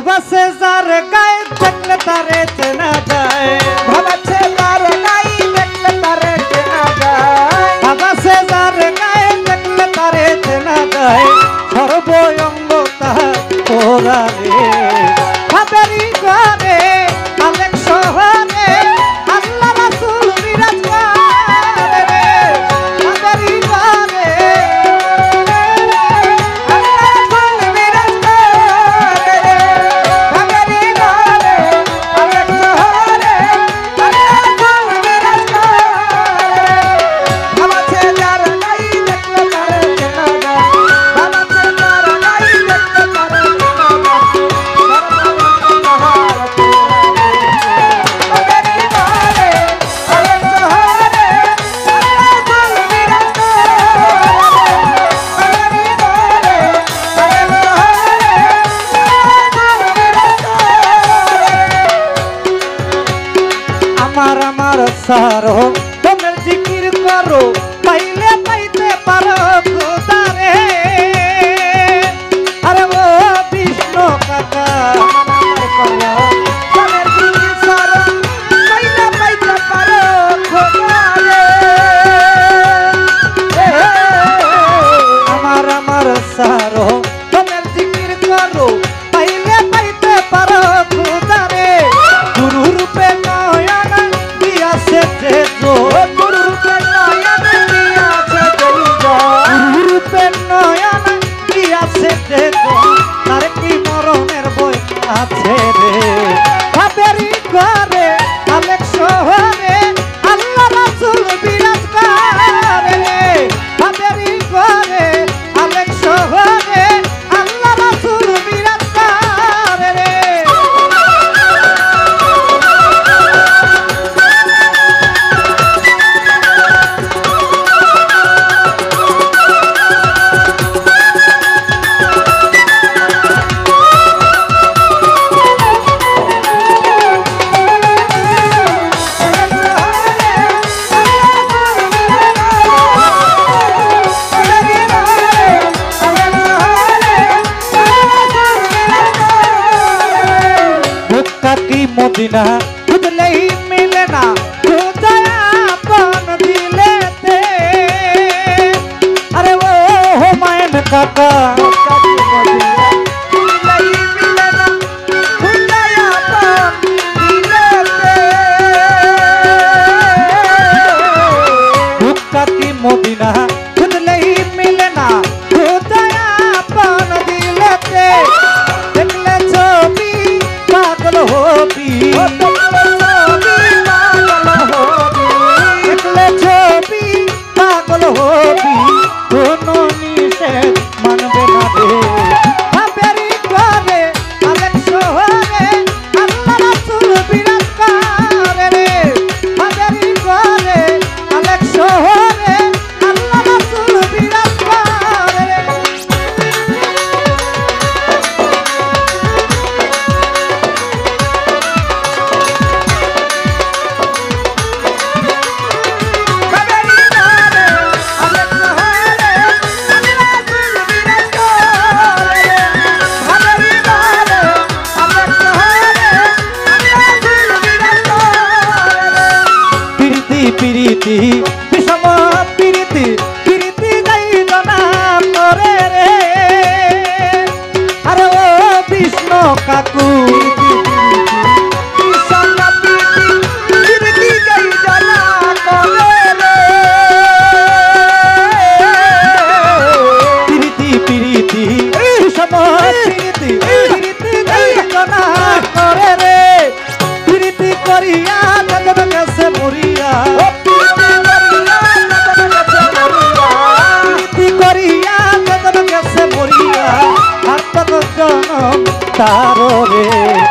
ভাবা সে যার গায়ে দেখলে তারে চেনা যায় ভাবা সে যার গায়ে দেখলে তারে চেনা যায় ভাবা সে যার গায়ে দেখলে তারে চেনা যায় সর্বঙ্গ তাহার তোরা রে ভাবেরি ঘরে আলেক শহরে আল্লাহ রাসূল বিরাজ করে রে ভাবেরি ঘরে আল্লাহ রাসূল বিরাজ করে রে ভাবেরি ঘরে আলেক শহরে আল্লাহ রাসূল বিরাজ করে ভাবা সে যার গায়ে দেখলে তারে চেনা যায় ভাবা সে যার গায়ে দেখলে তারে চেনা যায় আমার আমার সারো তোমার জিকির করো পাইলে পাইতে পারো খোদারে আরে ও বিষ্ণু কাকা তোমার জিকির সারা পাইলে পাইতে পারো খোদারে আমার আমার সারো তোমার জিকির করো পাইলে পাইতে পারো খোদারে গুরু রূপে নয়ন দিয়াছে যে গুরু রূপে নয়ন দিয়াছে গুরু রূপে নয়ন দিয়াছে যে তার কি মরণের বই আছে রে ভাবেরি ঘরে আলেক শহরে আল্লাহ রাসূল বিরাজ করে রে ভাবেরি ঘরে আলেক শহরে আল্লাহ রাসূল বিরাজ করে রে ভুক্কা কি মদিনা খুঁজলেই মিলে না খুঁজায়া আপন দিলেতে আরে ও হুমায়ুন কাকা ভুক্কা কি মদিনা খুঁজলেই মিলে না খুঁজায়া আপন দিলেতে দেখলে ছবি পাগল হবি দেখলে ছবি পাগল হবি কোনো নিষেধ মানবে না রে ভাবেরি ঘরে আলেক শহরে আল্লাহ রাসূল বিরাজ করে রে ভাবেরি ঘরে আলেক শহরে আল্লাহ রাসূল বিরাজ করে রে প্রীতি বিষম প্রীতি প্রীতি যাই জনা করে রে আরে ও বিষ্ণু কাকু প্রীতি প্রীতি বিষম প্রীতি প্রীতি যাই জনা করে রে প্রীতি করিয়া গগন কাছে মরিয়া করিয়া গগন গেছে মরিয়া আর তত জনম তার রে